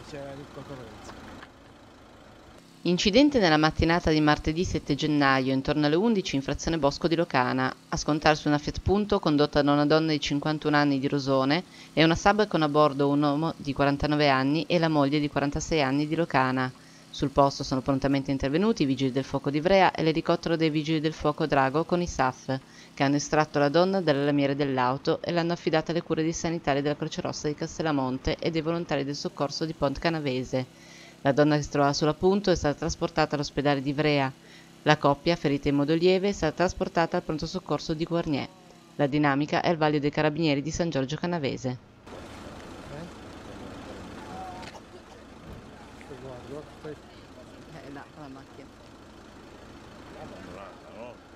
c'era Ricco Torrenzi. Incidente nella mattinata di martedì 7 gennaio, intorno alle 11 in frazione Bosco di Locana. A scontarsi una Fiat Punto condotta da una donna di 51 anni di Rosone e una Saab con a bordo un uomo di 49 anni e la moglie di 46 anni di Locana. Sul posto sono prontamente intervenuti i vigili del fuoco di Ivrea e l'elicottero dei vigili del fuoco Drago con i SAF, che hanno estratto la donna dalle lamiere dell'auto e l'hanno affidata alle cure dei sanitari della Croce Rossa di Castellamonte e dei volontari del soccorso di Pont Canavese. La donna che si trovava sull'appunto è stata trasportata all'ospedale di Ivrea. La coppia, ferita in modo lieve, è stata trasportata al pronto soccorso di Guarnier. La dinamica è al vaglio dei carabinieri di San Giorgio Canavese. Guardo, aspetta. Là, la macchina. Abbandonata, no?